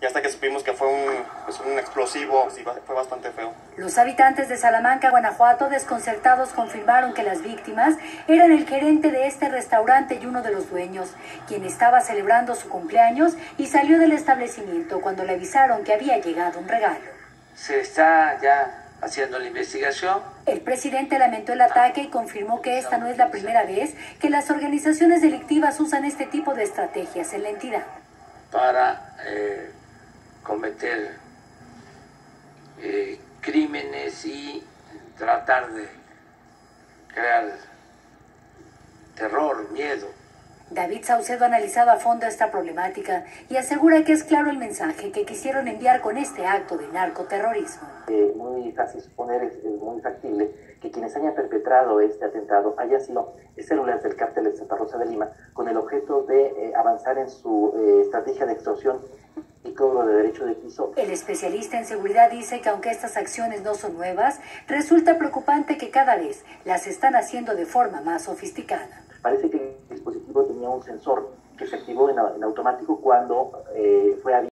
y hasta que supimos que fue un explosivo, sí, fue bastante feo. Los habitantes de Salamanca, Guanajuato, desconcertados, confirmaron que las víctimas eran el gerente de este restaurante y uno de los dueños, quien estaba celebrando su cumpleaños y salió del establecimiento cuando le avisaron que había llegado un regalo. Se está ya haciendo la investigación. El presidente lamentó el ataque y confirmó que esta no es la primera vez que las organizaciones delictivas usan este tipo de estrategias en la entidad. Para cometer crímenes y tratar de crear terror, miedo. David Saucedo ha analizado a fondo esta problemática y asegura que es claro el mensaje que quisieron enviar con este acto de narcoterrorismo. Muy fácil suponer, es muy factible que quienes hayan perpetrado este atentado hayan sido células del cártel de Santa Rosa de Lima con el objeto de avanzar en su estrategia de extorsión y cobro de derecho de piso. El especialista en seguridad dice que aunque estas acciones no son nuevas, resulta preocupante que cada vez las están haciendo de forma más sofisticada. Parece que el dispositivo tenía un sensor que se activó en automático cuando fue abierto.